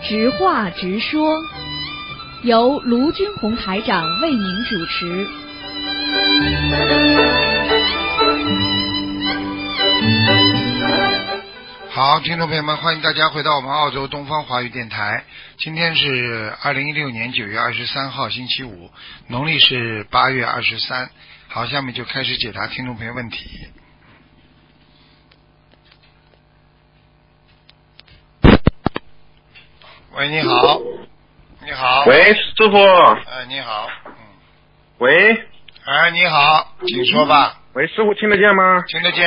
直话直说，由卢军红台长为您主持。 好，听众朋友们，欢迎大家回到我们澳洲东方华语电台。今天是2016年9月23号，星期五，农历是8月23。好，下面就开始解答听众朋友问题。喂，你好。你好。 喂，师傅。 你好。 喂。 你好，请说吧。 喂，师傅听得见吗？ 听得见。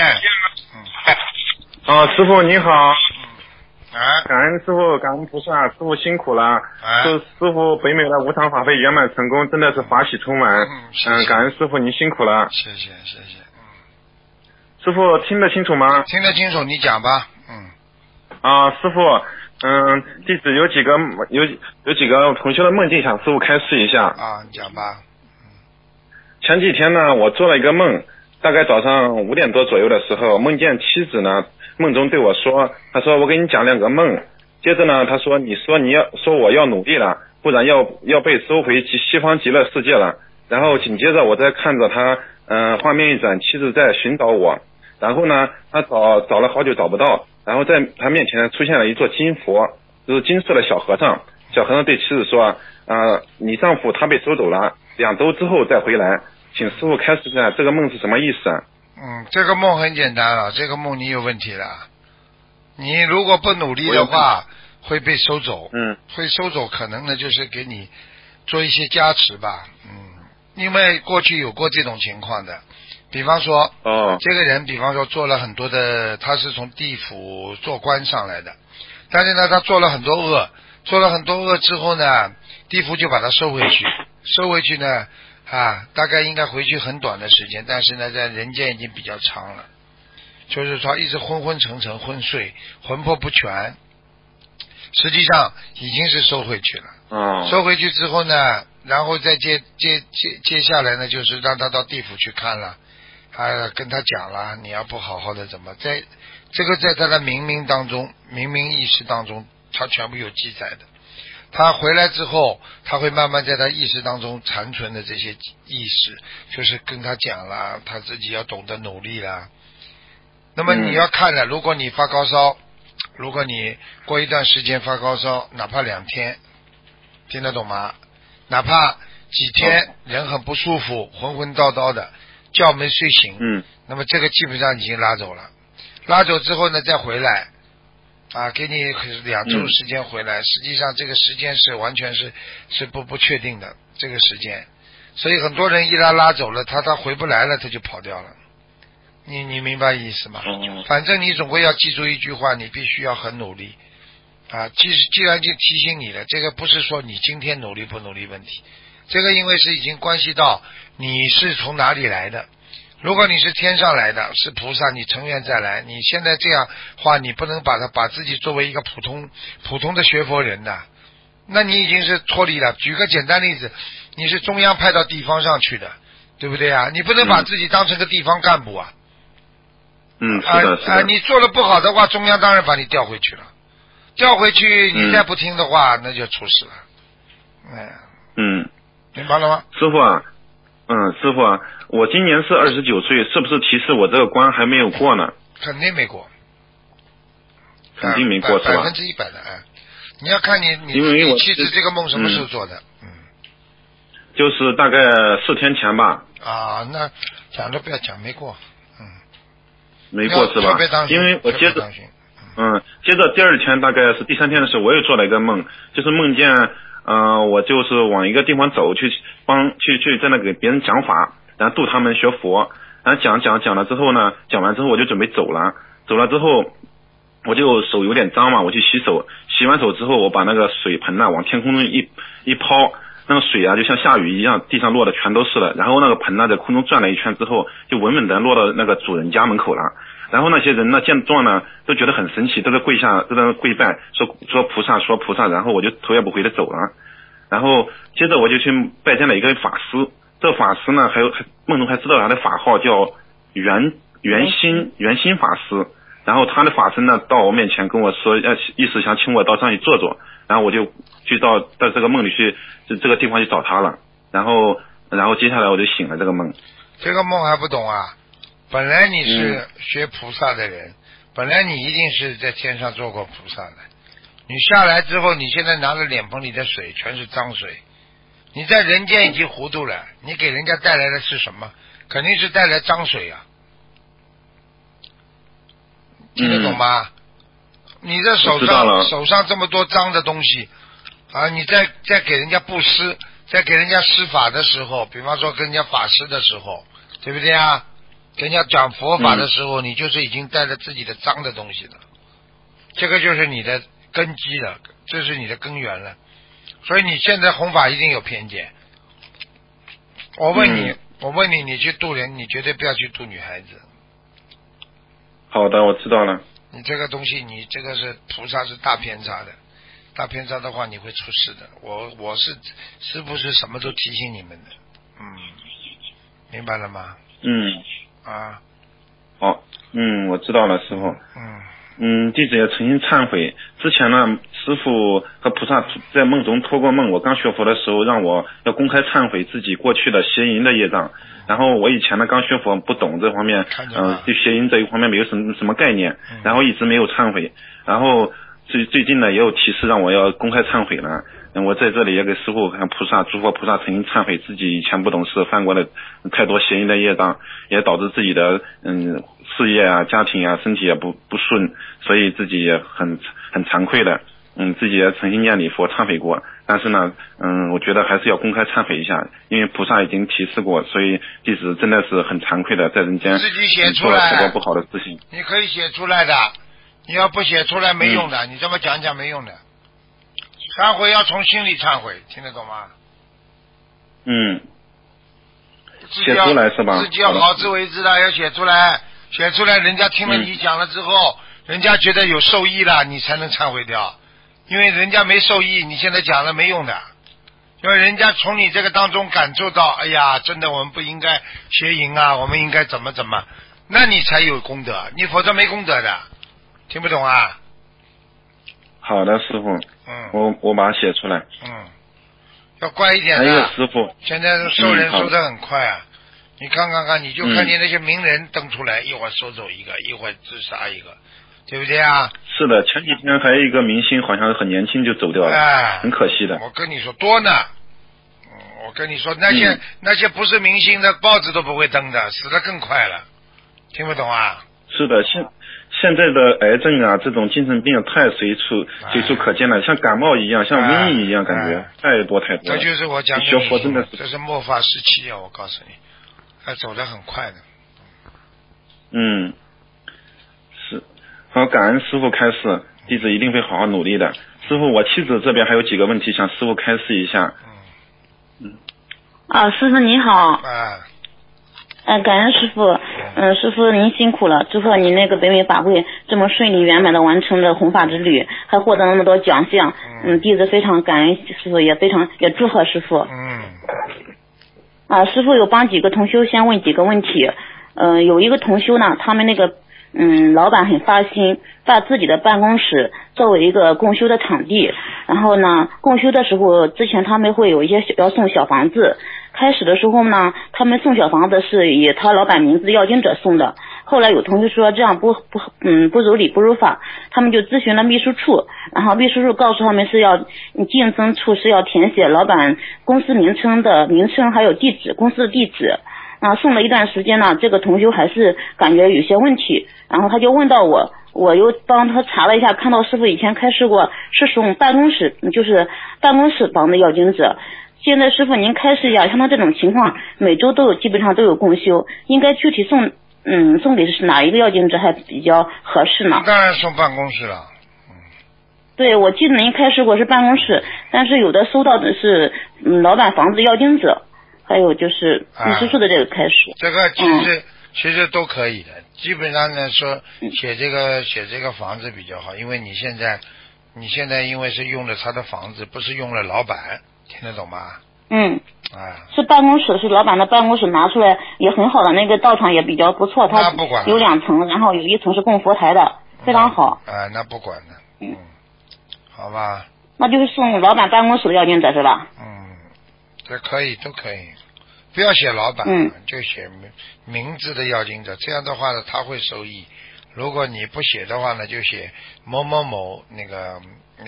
师傅你好。感恩师傅，感恩菩萨，师傅辛苦了。祝师傅北美的无常法会圆满成功，真的是法喜充满。感恩师傅您辛苦了。 谢谢。 师傅听得清楚吗？ 听得清楚，你讲吧。 师傅，弟子有几个同学的梦境，想师傅开示一下。 你讲吧。 前几天呢，我做了一个梦，大概早上5点多左右的时候，梦见妻子呢，梦中对我说，他说我给你讲2个梦，接着呢，他说你说我要努力了，不然要被收回西方极乐世界了。然后紧接着我在看着他，画面一转，妻子在寻找我，然后呢，他找了好久找不到，然后在他面前出现了一座金佛，就是金色的小和尚。小和尚对妻子说，你丈夫他被收走了，2周之后再回来，请师傅开示一下这个梦是什么意思啊？ 这个梦很简单了，这个梦你有问题了。你如果不努力的话，会被收走。会收走，可能呢就是给你做一些加持吧。因为过去有过这种情况的，比方说，这个人，比方说做了很多的，他是从地府做官上来的，但是呢，他做了很多恶之后呢，地府就把他收回去呢。大概应该回去很短的时间，但是呢，在人间已经比较长了，就是说一直昏昏沉沉、昏睡、魂魄不全，实际上已经是收回去了。收回去之后呢，然后再接下来呢，就是让他到地府去看了，跟他讲了，你要不好好的怎么，在他的冥意识当中，他全部有记载的。他回来之后，他会慢慢在他意识当中残存的这些意识，就是跟他讲了，他自己要懂得努力了。那么你要看了，如果你发高烧，如果你过一段时间发高烧，哪怕2天，听得懂吗？哪怕几天人很不舒服，浑浑叨叨的，觉没睡醒，那么这个基本上已经拉走了。拉走之后呢，再回来。给你2周时间回来，实际上这个时间是完全是不确定的这个时间，所以很多人一拉走了，他回不来了，他就跑掉了。你明白意思吗？反正你总归要记住一句话，你必须要很努力既然就提醒你了，这个不是说你今天努力不努力问题，这个因为是已经关系到你是从哪里来的。如果你是天上来的，是菩萨，你成愿再来。你现在这样话，你不能把自己作为一个普通的学佛人的，那你已经是脱离了。举个简单例子，你是中央派到地方上去的，对不对啊？你不能把自己当成个地方干部啊。 是的。 你做的不好的话，中央当然把你调回去了。调回去，你再不听的话，那就出事了。明白了吗？ 师傅啊，我今年是29岁，是不是提示我这个关还没有过呢？ 肯定没过， 肯定没过是吧 ？100%的。你要看你妻子这个梦什么时候做的？ 就是大概4天前吧。 那讲都不要讲，没过。 没过是吧？因为我接着第2天，大概是第3天的时候，我又做了一个梦，就是梦见我就是往一个地方走，去在那给别人讲法，然后度他们学佛，然后讲了之后呢，讲完之后我就准备走了之后，我就手有点脏嘛，我去洗手，洗完手之后，我把那个水盆呢往天空中一抛，那个水就像下雨一样，地上落的全都是了，然后那个盆呢在空中转了一圈之后，就稳稳的落到那个主人家门口了。然后那些人呢见状呢都觉得很神奇，都在跪拜，说菩萨，然后我就头也不回的走了。然后接着我就去拜见了一个法师，这个法师呢还梦中还知道他的法号叫圆心法师。然后他的法身呢到我面前跟我说，意思想请我到上去坐坐。 然后我就去到这个梦里去，这个地方去找他了，然后接下来我就醒了这个梦。 这个梦还不懂啊？本来你是学菩萨的人，本来你一定是在天上做过菩萨的。你下来之后，你现在拿着脸盆里的水全是脏水，你在人间已经糊涂了，你给人家带来的是什么？肯定是带来脏水啊，听得懂吗？你的手上这么多脏的东西啊，你在给人家布施，在给人家施法的时候，比方说跟人家法师的时候，对不对啊？跟人家讲佛法的时候，你就是已经带着自己的脏的东西了，这个就是你的根基了，这是你的根源了。所以你现在弘法一定有偏见。我问你，你去渡人，你绝对不要去渡女孩子。 好的，我知道了。 你这个东西，你这个是菩萨是大偏差的，大偏差的话你会出事的。我是师父是什么都提醒你们的，明白了吗？啊， 好，我知道了，师父。弟子也诚心忏悔。之前呢，师父和菩萨在梦中托过梦，我刚学佛的时候让我要公开忏悔自己过去的邪淫的业障。然后我以前呢刚学佛不懂这方面，对邪淫这一方面没有什么概念，然后一直没有忏悔。然后最近呢也有提示让我要公开忏悔了。我在这里也给师父和菩萨诸佛菩萨诚心忏悔，自己以前不懂事，犯过了太多邪淫的业障，也导致自己的事业啊、家庭啊、身体也不顺，所以自己也很惭愧的。自己也诚心念礼佛忏悔过，但是呢，我觉得还是要公开忏悔一下，因为菩萨已经提示过，所以弟子真的是很惭愧的，在人间自己写出来做了太多不好的事情。 你可以写出来的，你要不写出来没用的，你这么讲没用的。忏悔要从心里忏悔，听得懂吗？ 写出来是吧？ 自己要好自为之的，要写出来，写出来，人家听了你讲了之后，人家觉得有受益了，你才能忏悔掉。因为人家没受益，你现在讲了没用的，因为人家从你这个当中感受到，哎呀，真的我们不应该邪淫啊，我们应该怎么，那你才有功德，你否则没功德的，听不懂啊？ 好的，师傅。我把它写出来。 要乖一点的。 还有师傅， 现在收人收得很快啊！你看，你就看见那些名人登出来，一会儿收走一个，一会儿自杀一个，对不对啊？ 是的，前几天还有一个明星，好像很年轻就走掉了，很可惜的。 我跟你说多呢，我跟你说那些不是明星的报纸都不会登的，死得更快了，听不懂啊？ 是的，现在的癌症啊，这种精神病太随处可见了，像感冒一样，像瘟疫一样，感觉太多。 这就是我讲的， 学佛真的是， 这是末法时期啊！我告诉你，还走得很快的。 是。好，感恩师父开示，弟子一定会好好努力的。师父，我妻子这边还有几个问题想师父开示一下。 师父你好。感恩师父，师父您辛苦了，祝贺您那个北美法会这么顺利圆满的完成了弘法之旅，还获得那么多奖项，弟子非常感恩师父，也祝贺师父。师父有帮几个同修先问几个问题，有一个同修呢，他们那个老板很发心，把自己的办公室作为一个共修的场地，然后呢，共修的时候之前他们会有一些要送小房子。开始的时候呢，他们送小房子是以他老板名字要经者送的。后来有同学说这样不如理不如法，他们就咨询了秘书处，然后秘书处告诉他们是要竞争处是要填写老板公司名称还有地址，公司的地址。送了一段时间呢，这个同学还是感觉有些问题，然后他就问到我又帮他查了一下，看到师父以前开示过是送办公室，就是办公室房的要经者。现在师父您开示一下，像他这种情况每周基本上都有共修，应该具体送给是哪一个要经者还比较合适呢？ 当然送办公室了。 对，我记得您开示过是办公室，但是有的收到的是老板房子要经者，还有就是秘书处的这个开示。 这个其实都可以的，基本上呢说写这个房子比较好，因为你现在因为是用了他的房子，不是用了老板。听得懂吗？ 是办公室，是老板的办公室，拿出来也很好的，那个道场也比较不错，它有2层，然后有1层是供佛台的，非常好。 那不管的，好吧。 那就是送老板办公室的要经者是吧？ 这可以，都可以，不要写老板，就写名字的要经者，这样的话呢，他会收益。如果你不写的话呢，就写某某某那个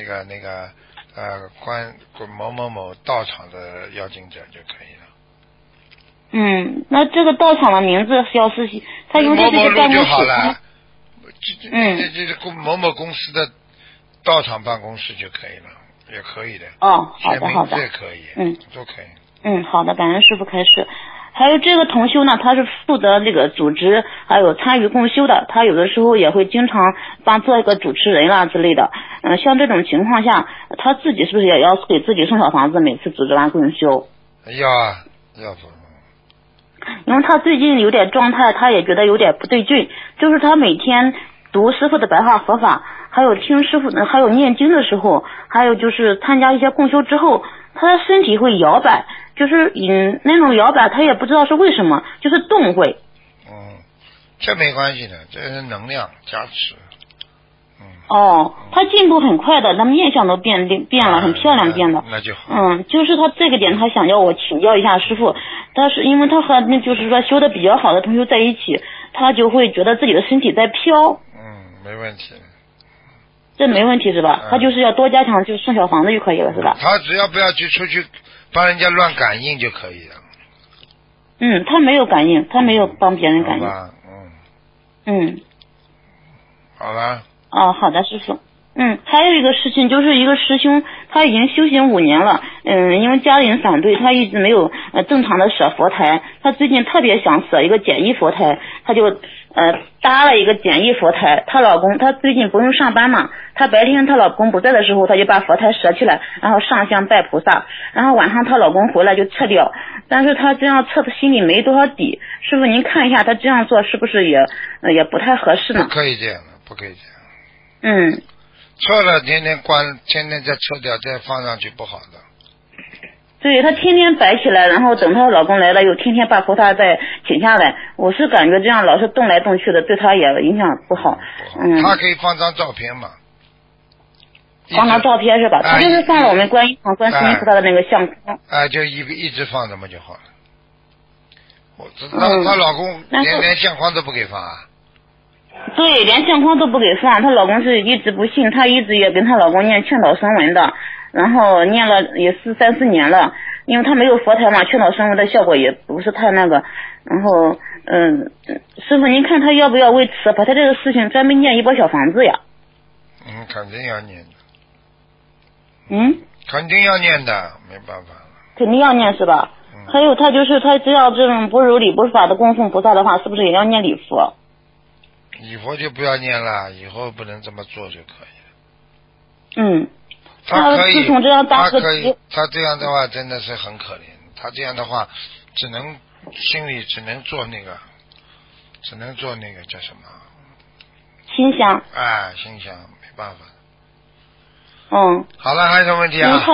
关某某某道场的要经者就可以了。 那这个道场的名字要是他用这些办公室就好了。这某某公司的道场办公室就可以了，也可以的。 好的好的， 也可以，都可以。 好的，感恩师父开示。还有这个同修呢，他是负责这个组织还有参与共修的，他有的时候也会经常做一个主持人啦之类的。像这种情况下，他自己是不是也要给自己送小房子，每次组织完共修？ 要啊，要做。 因为他最近有点状态，他也觉得有点不对劲，就是他每天读师父的白话佛法，还有听师父的，还有念经的时候，还有就是参加一些共修之后，他的身体会摇摆，就是那种摇摆他也不知道是为什么，就是动会。 这没关系的，这是能量加持。 他进步很快的，他面相都变了，很漂亮变的。 那就好。 就是他这个点，他想要我请教一下师父，但是因为他和就是说修的比较好的同学在一起，他就会觉得自己的身体在飘。 没问题。 这没问题是吧？他就是要多加强，就送小房子就可以了是吧？ 他只要不要去出去帮人家乱感应就可以了。 他没有感应，他没有帮别人感应。 好吧。 好的师父。还有一个事情，就是一个师兄他已经修行5年了，因为家里人反对，他一直没有正常的舍佛台，他最近特别想舍一个简易佛台，他就搭了一个简易佛台。她老公他最近不用上班嘛，他白天她老公不在的时候，他就把佛台舍起来，然后上香拜菩萨，然后晚上她老公回来就撤掉，但是他这样撤的心里没多少底。师父您看一下他这样做是不是也不太合适呢？ 不可以这样的，不可以这样。撤了天天关，天天再撤掉再放上去不好的。 对，她天天摆起来，然后等她老公来了又天天把菩萨再请下来，我是感觉这样老是动来动去的，对她也影响不好。 她可以放张照片嘛？ 放张照片是吧？她就是放了我们观音堂观世音菩萨的那个相框。 就一直放着嘛就好了。她老公连相框都不给放啊？ 对，连相框都不给放，她老公是一直不信，她一直也跟她老公念劝导声闻的，然后念了也是3、4年了，因为她没有佛台嘛，劝导声闻的效果也不是太那个。然后师父您看她要不要为此把她这个事情专门念一波小房子呀？ 肯定要念的。 肯定要念的，没办法。 肯定要念是吧？还有她就是她只要这种不如理不法的供奉菩萨的话，是不是也要念礼佛？ 礼佛就不要念了，以后不能这么做就可以了。他可以，他这样的话真的是很可怜。他这样的话，心里只能做那个叫什么？ 心香。 心香没办法。 好了，还有什么问题啊？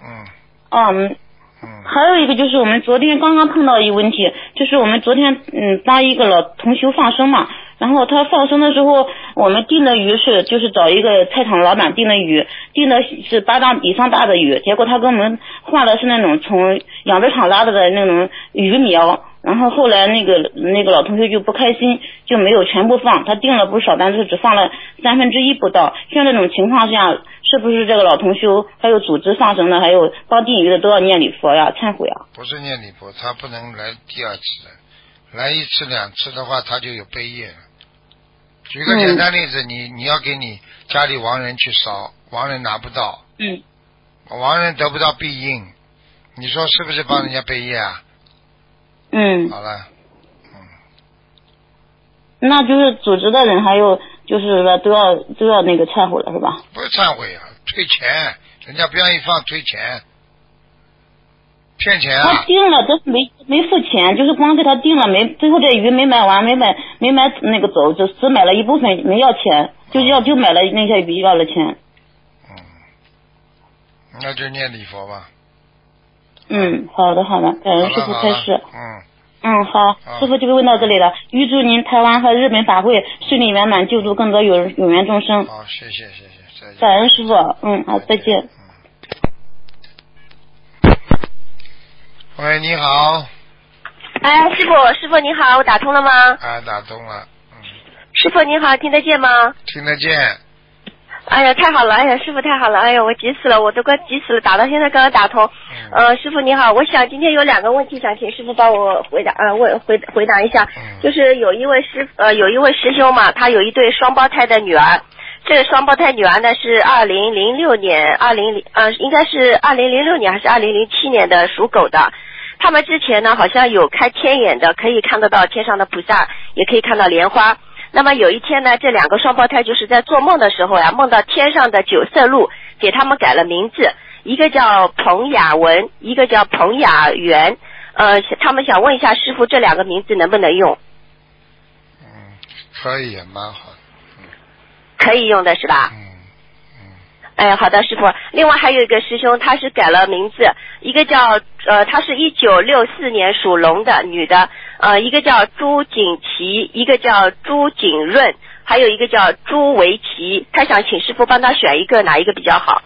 还有一个就是我们昨天刚刚碰到一个问题，就是我们昨天帮一个老同修放生嘛，然后他放生的时候，我们订的鱼就是找一个菜场老板订的鱼，订的是8档以上大的鱼，结果他跟我们换的是那种从养殖场拉的那种鱼苗，然后后来那个老同学就不开心，就没有全部放，他订了不少，但是只放了1/3不到。像这种情况下，是不是这个老同修还有组织放生的，还有帮订鱼的都要念礼佛呀、忏悔啊？ 不是念礼佛，他不能来第二次的，来1次2次的话，他就有背业了。举个简单例子，你要给你家里亡人去烧，亡人拿不到，亡人得不到庇应，你说是不是帮人家背业啊？好了， 那就是组织的人还有就是说都要那个忏悔了是吧？ 不是忏悔啊，退钱，人家不愿意放退钱，骗钱啊！ 他订了，就是没付钱，就是光给他订了，最后这鱼没买完，没买那个走，就只买了一部分，没要钱，就买了那些鱼要了钱。 那就念礼佛吧。 好的，感恩师父开示。好，师父就问到这里了。预祝您台湾和日本法会顺利圆满，救助更多有缘众生。 好，谢谢， 感恩师父。好，再见。 喂，你好。 哎，师傅你好，我打通了吗？ 打通了。 师傅你好，听得见吗？ 听得见。 哎呀，太好了！哎呀，师傅太好了！哎呀，我急死了，我都快急死了，打到现在刚刚打通。师傅你好，我想今天有2个问题想请师傅帮我回答，回答一下。就是有一位师兄嘛，他有一对双胞胎的女儿，这个双胞胎女儿呢是2006年，应该是2006年还是2007年的，属狗的。他们之前呢好像有开天眼的，可以看得到天上的菩萨，也可以看到莲花。那么有一天呢，这2个双胞胎就是在做梦的时候呀，梦到天上的9色鹿给他们改了名字，一个叫彭雅文，一个叫彭雅媛。他们想问一下师傅，这2个名字能不能用？ 可以，也蛮好的。 可以用的是吧？哎，好的，师傅。另外还有一个师兄，他是改了名字，一个叫他是1964年属龙的女的，一个叫朱锦琪，一个叫朱锦润，还有一个叫朱维奇。他想请师傅帮他选一个，哪一个比较好？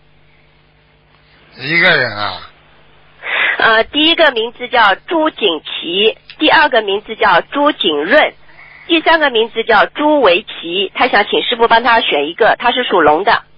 一个人啊？ 第一个名字叫朱锦琪，第2个名字叫朱锦润，第3个名字叫朱维奇。他想请师傅帮他选一个，他是属龙的。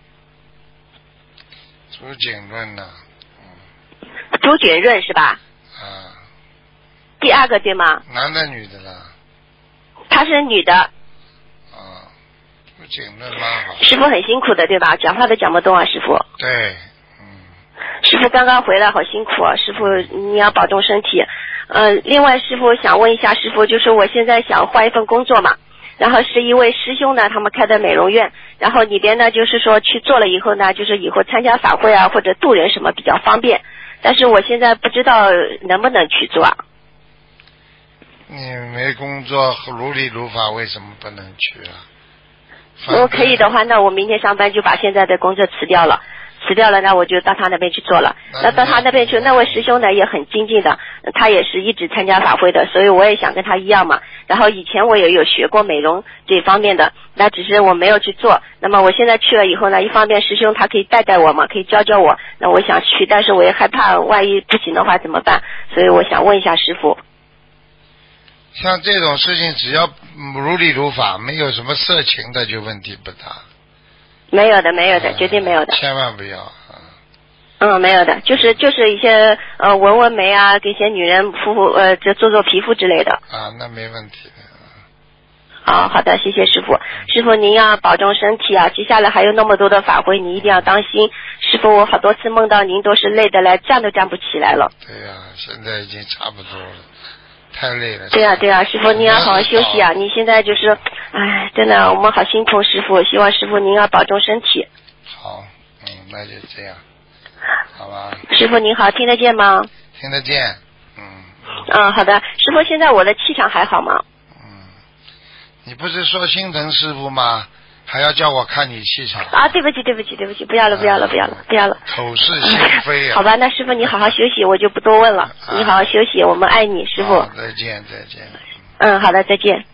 朱锦润呢？ 朱锦润是吧？第2个对吗？ 男的女的啦？ 她是女的。 朱锦润蛮好。 师傅很辛苦的对吧？讲话都讲不动啊，师傅。 对。 师傅刚刚回来，好辛苦啊！师傅你要保重身体。另外师傅想问一下师傅，就是我现在想换一份工作嘛。然后是一位师兄呢，他们开的美容院，然后里边呢就是说去做了以后呢，就是以后参加法会啊或者渡人什么比较方便，但是我现在不知道能不能去做啊。 你没工作如理如法，为什么不能去啊？ 如果可以的话，那我明天上班就把现在的工作辞掉了，那我就到他那边去做了。那到他那边去，那位师兄呢也很精进的，他也是一直参加法会的，所以我也想跟他一样嘛。然后以前我也有学过美容这方面的，那只是我没有去做。那么我现在去了以后呢，一方面师兄他可以带带我嘛，可以教教我，那我想去，但是我也害怕万一不行的话怎么办，所以我想问一下师父。 像这种事情只要如理如法，没有什么色情的就问题不大。没有的， 绝对没有的。 千万不要。 没有的，就是一些纹眉啊，给些女人这做皮肤之类的。 那没问题的。 好的，谢谢师傅。师傅您要保重身体啊，接下来还有那么多的法会，你一定要当心。师傅，我好多次梦到您都是累的来站都站不起来了。 对呀，现在已经差不多了。太累了。 对啊，师傅您要好好休息啊！你现在就是，真的我们好心疼师傅，希望师傅您要保重身体。 好，那就这样，好吧。 师傅您好，听得见吗？ 听得见， 好的，师傅现在我的气场还好吗？ 你不是说心疼师傅吗？还要叫我看你气场对不起，不要了。 口是心非啊。 好吧，那师傅你好好休息，我就不多问了。你好好休息，我们爱你，师傅。 再见。 好的，再见。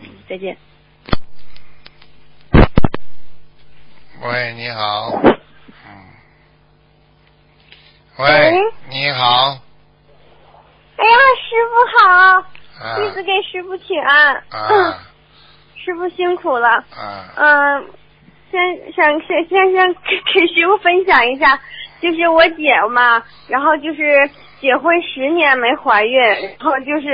喂，你好。喂，你好。 哎呀，师傅好，弟子给师傅请安。师傅辛苦了。先给师傅分享一下，就是我姐嘛，然后就是结婚10年没怀孕，然后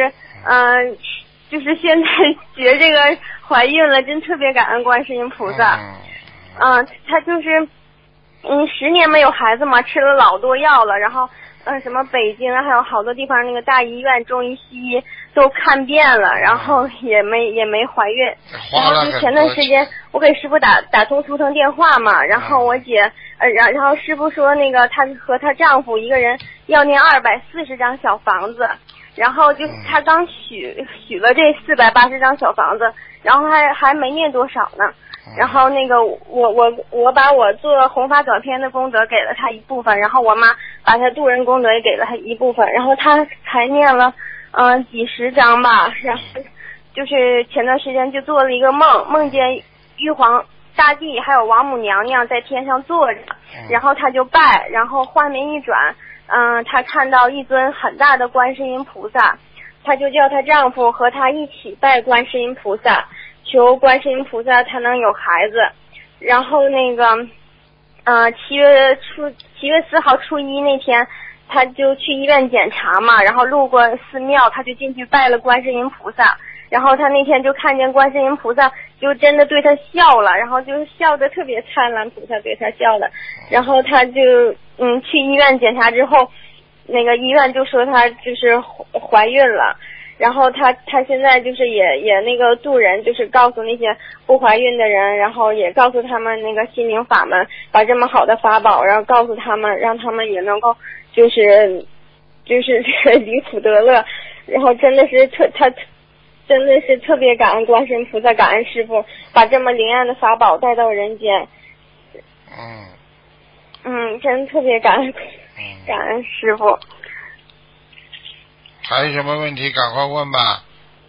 就是现在觉这个怀孕了，真特别感恩观世音菩萨。她就是10年没有孩子嘛，吃了老多药了，然后什么北京还有好多地方那个大医院中医西医都看遍了，然后也没怀孕。然后就前段时间我给师傅打通图腾电话嘛，然后我姐然后师傅说那个她和她丈夫一个人要念240张小房子，然后就她刚许了这480张小房子，然后还没念多少呢。然后那个我把我做弘法短片的功德给了他一部分，然后我妈把他渡人功德也给了他一部分，然后他才念了几十张吧。然后就是前段时间就做了一个梦见玉皇大帝还有王母娘娘在天上坐着，然后他就拜，然后画面一转她看到一尊很大的观世音菩萨，她就叫她丈夫和她一起拜观世音菩萨，求观世音菩萨她能有孩子。然后那个7月4号初一那天，她就去医院检查嘛，然后路过寺庙，她就进去拜了观世音菩萨。然后她那天就看见观世音菩萨就真的对她笑了，然后就笑得特别灿烂，菩萨对她笑了。然后她就去医院检查之后，那个医院就说她就是怀孕了。然后她现在就是也那个渡人，就是告诉那些不怀孕的人，然后也告诉他们那个心灵法门，把这么好的法宝，然后告诉他们，让他们也能够就是离苦得乐。然后真的是她真的是特别感恩观世音菩萨，感恩师父把这么灵验的法宝带到人间。真特别感恩师父。 还有什么问题赶快问吧。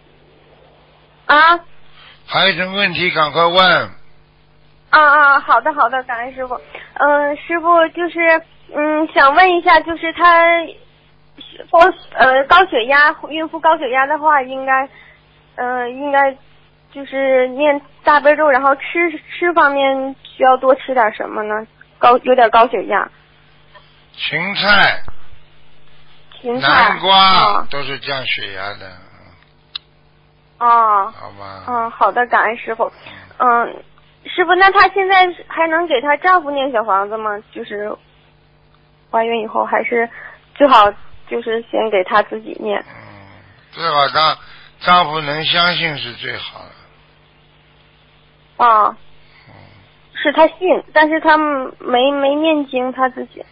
还有什么问题赶快问。 好的，感恩师父。师父就是想问一下，就是他高血压，孕妇高血压的话，应该就是念大悲咒，然后吃方面需要多吃点什么呢？有点高血压。 芹菜、南瓜都是降血压的。好吧。 好的，感恩师父。师父，那她现在还能给她丈夫念小房子吗？就是怀孕以后，还是最好就是先给她自己念？ 最好丈夫能相信是最好的。是他信，但是他没念经他自己。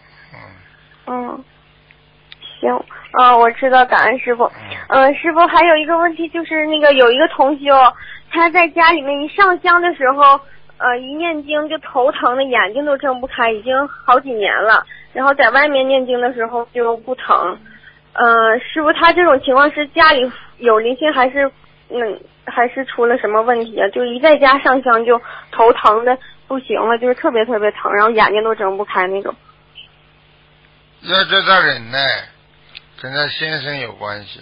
行，我知道，感恩师父。师父还有一个问题，就是那个有一个同修，他在家里面一上香的时候，一念经就头疼的，眼睛都睁不开，已经好几年了。然后在外面念经的时候就不疼。师父，他这种情况是家里有灵性，还是出了什么问题啊？就一在家上香就头疼的不行了，就是特别特别疼，然后眼睛都睁不开那种。 要知道忍耐，跟他先生有关系。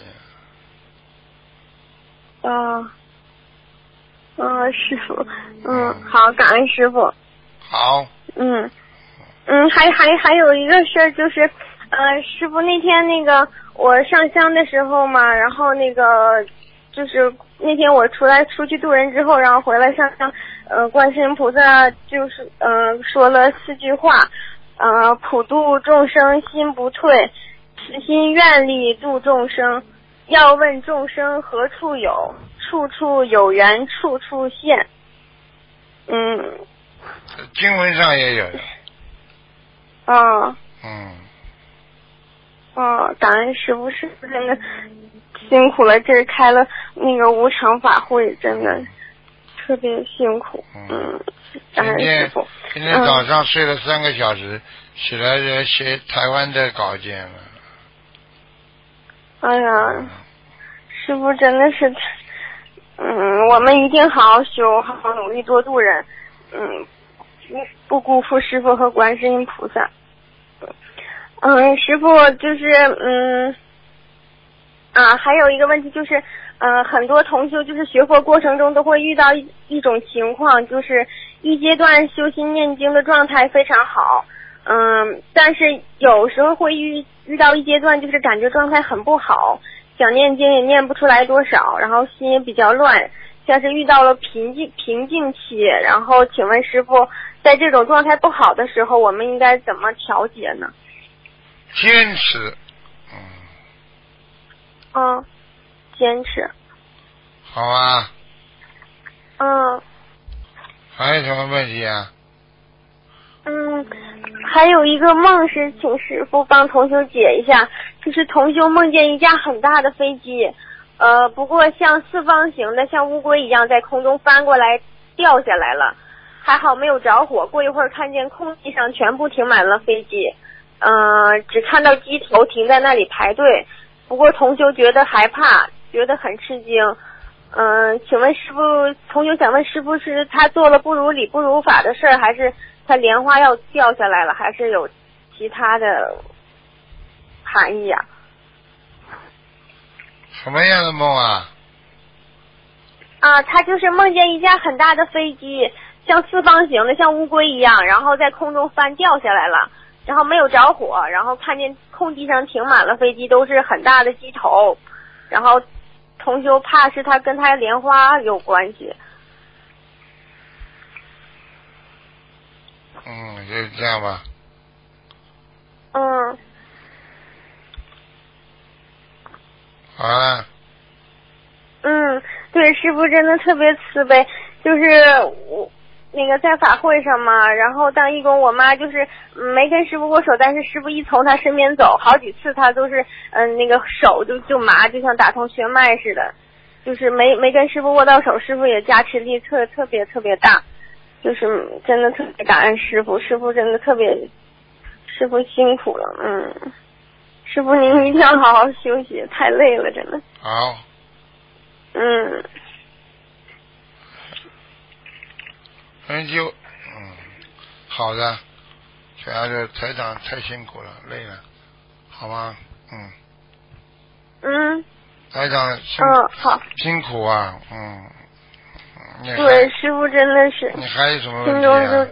师父，好，感恩师父。 好。 还有一个事儿就是，师父那天那个我上香的时候嘛，然后那个就是那天我出去渡人之后，然后回来上香，观世音菩萨就是说了4句话，普度众生心不退，慈心愿力度众生，要问众生何处有，处处有缘处处现。 经文上也有。 感恩师父，师父真的辛苦了，这开了那个无常法会，真的特别辛苦。感恩师父。 今天早上睡了3个小时，起来就写台湾的稿件了。 哎呀，师父真的是，我们一定好好修，好好努力多度人，不辜负师父和观世音菩萨。师父就是还有一个问题就是，很多同修就是学佛过程中都会遇到一种情况，就是一阶段修心念经的状态非常好，但是有时候会遇到一阶段就是感觉状态很不好，想念经也念不出来多少，然后心也比较乱，像是遇到了瓶颈期。然后请问师父，在这种状态不好的时候，我们应该怎么调节呢？ 坚持。 坚持。 好啊。还有什么问题啊？ 还有一个梦是请师父帮同修解一下，就是同修梦见一架很大的飞机，不过像四方形的，像乌龟一样在空中翻过来掉下来了，还好没有着火。过一会儿看见空地上全部停满了飞机，只看到机头停在那里排队。不过同修觉得害怕，觉得很吃惊。请问师父，同修想问师父，是他做了不如理不如法的事儿，还是他莲花要掉下来了，还是有其他的含义呀？ 什么样的梦啊？ 他就是梦见一架很大的飞机，像四方形的，像乌龟一样，然后在空中翻掉下来了，然后没有着火，然后看见空地上停满了飞机，都是很大的机头，然后同修怕是他跟他莲花有关系。 就是这样吧。好了。 对，师父真的特别慈悲，就是我那个在法会上嘛，然后当义工，我妈就是没跟师父握手，但是师父一从她身边走，好几次她都是那个手就麻，就像打通血脉似的，就是没跟师父握到手，师父也加持力特别特别大，就是真的特别感恩师父，师父真的特别，师父辛苦了，师父您一定要好好休息，太累了，真的。 好。好的，主要是台长太辛苦了，累了，好吗？台长好辛苦啊， 对，师父真的是。 你还有什么问题啊？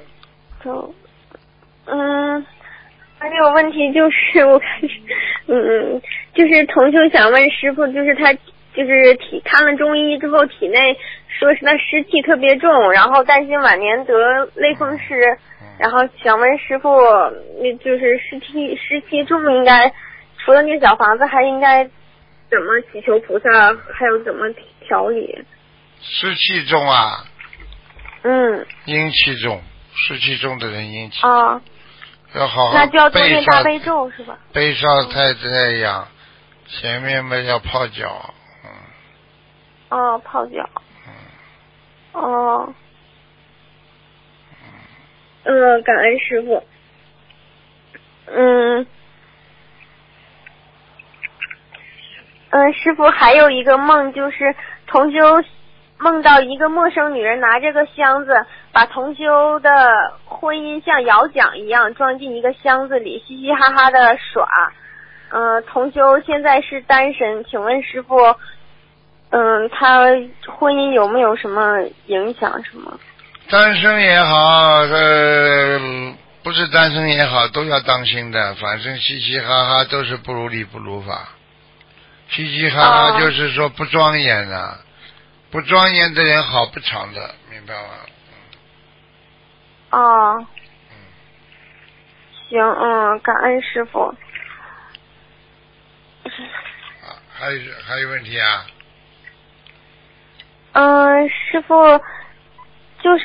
还有问题就是我开始，就是同修想问师父，就是他就是看了中医之后，体内说是他湿气特别重，然后担心晚年得类风湿，然后想问师父，就是湿气重应该除了那小房子，还应该怎么祈求菩萨，还有怎么调理？ 湿气重啊。阴气重，湿气重的人阴气。要好好。 那就要多念大悲咒是吧？ 背上太阳，前面嘛要泡脚。 泡脚。感恩师父。师父还有一个梦，就是同修梦到一个陌生女人拿这个箱子，把同修的婚姻像摇桨一样装进一个箱子里，嘻嘻哈哈的耍。同修现在是单身，请问师父，他婚姻有没有什么影响什么？ 单身也好，不是单身也好，都要当心的。反正嘻嘻哈哈都是不如理不如法。嘻嘻哈哈就是说不庄严的，不庄严的人好不长的，明白吗？ 行，感恩师父。 还有问题啊？ 师父，就是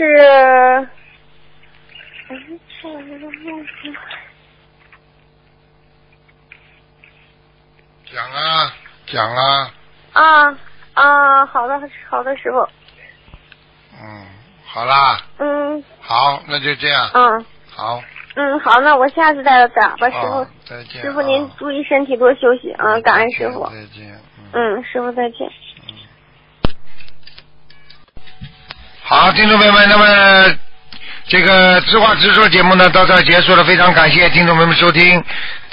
讲啊。 好的，师父。 好啦。好，那就这样。好。 好，那我下次再打吧，师父。 再见。 师父您注意身体，多休息啊！感恩师父。 再见。 师父再见。 好，听众朋友们，那么这个知话直说节目呢到这儿结束了，非常感谢听众朋友们收听。